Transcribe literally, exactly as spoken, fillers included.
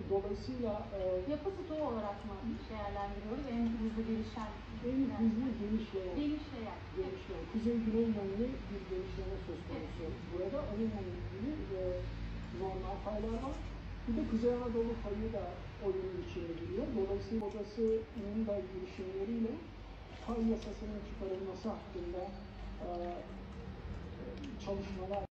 Dolayısıyla e, yapı stoğu olarak mı değerlendiriyoruz? En hızlı gelişen, en hızlı genişleyen, genişleyen. genişleyen, kuzey-güney yönlü bir genişleme söz konusu. Evet. Burada onunla ilgili e, normal faylar var. Bir de Kuzey Anadolu fayı da oyunun içine giriyor. Dolayısıyla odasının da girişimleriyle fay yasasının çıkarılması hakkında e, çalışmalar